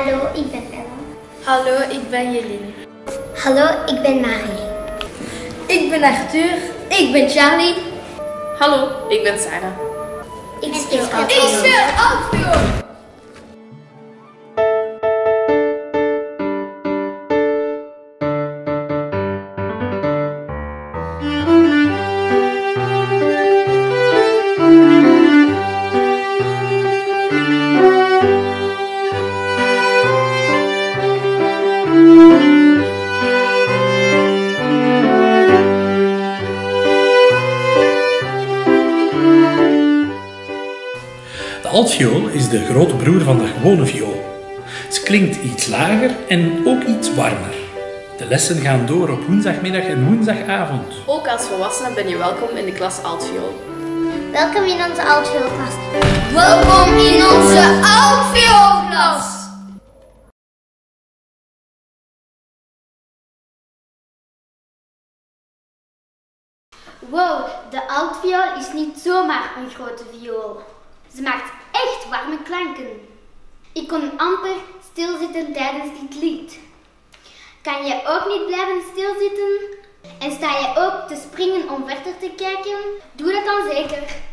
Hallo, ik ben Ella. Hallo, ik ben Jelien. Hallo, ik ben Marie. Ik ben Arthur. Ik ben Charlie. Hallo, ik ben Sarah. Ik speel Altviool. De altviool is de grote broer van de gewone viool. Ze klinkt iets lager en ook iets warmer. De lessen gaan door op woensdagmiddag en woensdagavond. Ook als volwassene ben je welkom in de klas altviool. Welkom in onze altvioolklas. Welkom in onze altvioolklas. Wow, de altviool is niet zomaar een grote viool. Ze maakt echt warme klanken. Ik kon amper stilzitten tijdens dit lied. Kan je ook niet blijven stilzitten? En sta je ook te springen om verder te kijken? Doe dat dan zeker.